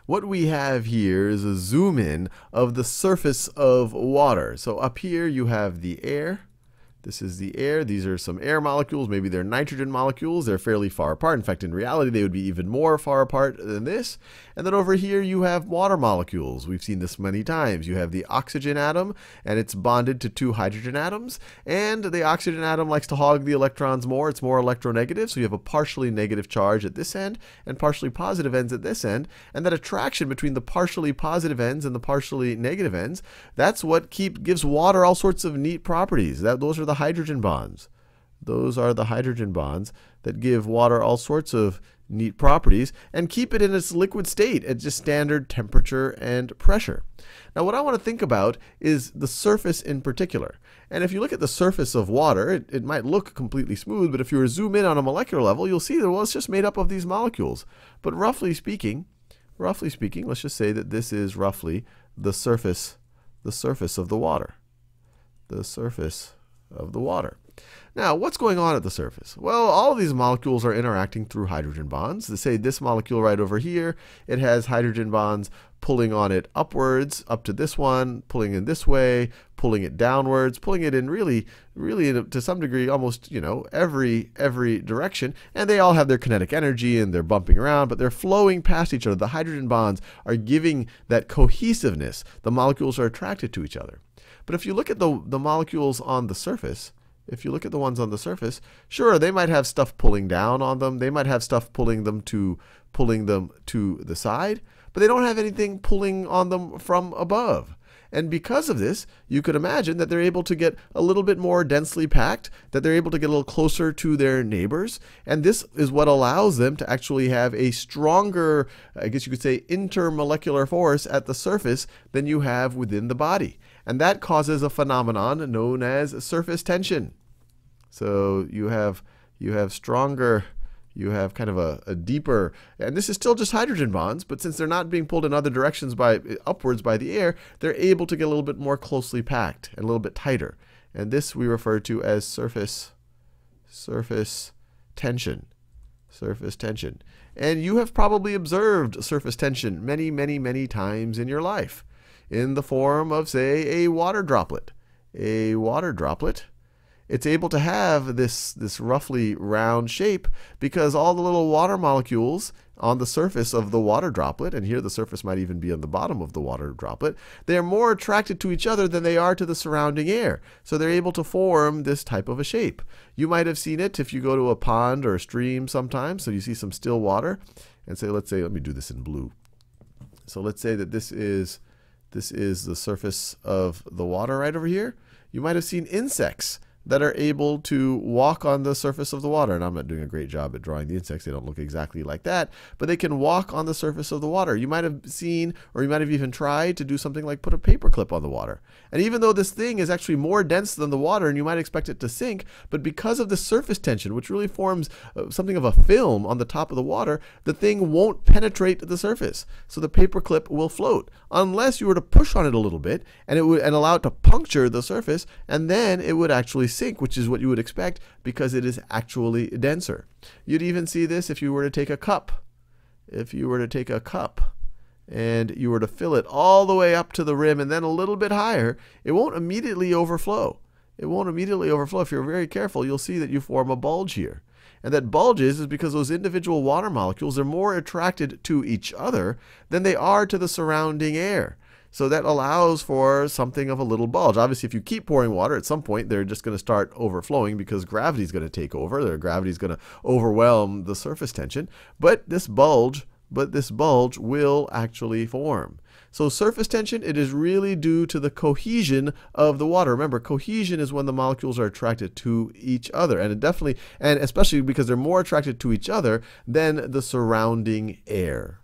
what we have here is a zoom in of the surface of water. So up here you have the air. This is the air. These are some air molecules. Maybe they're nitrogen molecules. They're fairly far apart. In fact, in reality, they would be even more far apart than this. And then over here, you have water molecules. We've seen this many times. You have the oxygen atom, and it's bonded to 2 hydrogen atoms. And the oxygen atom likes to hog the electrons more. It's more electronegative. So you have a partially negative charge at this end and partially positive ends at this end. And that attraction between the partially positive ends and the partially negative ends, that's what gives water all sorts of neat properties. Those are the hydrogen bonds. Those are the hydrogen bonds that give water all sorts of neat properties and keep it in its liquid state at just standard temperature and pressure. Now what I want to think about is the surface in particular. And if you look at the surface of water, it might look completely smooth, but if you were to zoom in on a molecular level, you'll see that, well, it's just made up of these molecules. But roughly speaking, let's just say that this is roughly the surface of the water. The surface of the water. Now, what's going on at the surface? Well, all of these molecules are interacting through hydrogen bonds. To say this molecule right over here, it has hydrogen bonds pulling on it upwards, up to this one, pulling in this way, pulling it downwards, pulling it in really to some degree almost, every direction. And they all have their kinetic energy and they're bumping around, but they're flowing past each other. The hydrogen bonds are giving that cohesiveness. The molecules are attracted to each other. But if you look at the molecules on the surface, if you look at the ones on the surface, sure, they might have stuff pulling down on them. They might have stuff pulling them to the side, but they don't have anything pulling on them from above. And because of this, you could imagine that they're able to get a little bit more densely packed, that they're able to get a little closer to their neighbors. And this is what allows them to actually have a stronger, I guess you could say, intermolecular force at the surface than you have within the body. And that causes a phenomenon known as surface tension. So you have stronger, you have kind of a deeper, and this is still just hydrogen bonds, but since they're not being pulled in other directions upwards by the air, they're able to get a little bit more closely packed and a little bit tighter. And this we refer to as surface tension. Surface tension. And you have probably observed surface tension many times in your life in the form of, say, a water droplet. A water droplet, it's able to have this roughly round shape because all the little water molecules on the surface of the water droplet, and here the surface might even be on the bottom of the water droplet, they are more attracted to each other than they are to the surrounding air. So they're able to form this type of a shape. You might have seen it if you go to a pond or a stream sometimes. So you see some still water, and say, let me do this in blue. So let's say that this is the surface of the water right over here. You might have seen insects that are able to walk on the surface of the water. And I'm not doing a great job at drawing the insects. They don't look exactly like that. But they can walk on the surface of the water. You might have seen, or you might have even tried to do something like put a paper clip on the water. And even though this thing is actually more dense than the water, and you might expect it to sink, but because of the surface tension, which really forms something of a film on the top of the water, the thing won't penetrate the surface. So the paper clip will float, unless you were to push on it a little bit and allow it to puncture the surface, and then it would actually sink, which is what you would expect because it is actually denser. You'd even see this if you were to take a cup. If you were to take a cup and you were to fill it all the way up to the rim and then a little bit higher, it won't immediately overflow. It won't immediately overflow. If you're very careful, you'll see that you form a bulge here. And that bulges is because those individual water molecules are more attracted to each other than they are to the surrounding air. So that allows for something of a little bulge. Obviously, if you keep pouring water, at some point they're just going to start overflowing because gravity is going to take over. Their gravity is going to overwhelm the surface tension. But this bulge will actually form. So surface tension, it is really due to the cohesion of the water. Remember, cohesion is when the molecules are attracted to each other, and especially because they're more attracted to each other than the surrounding air.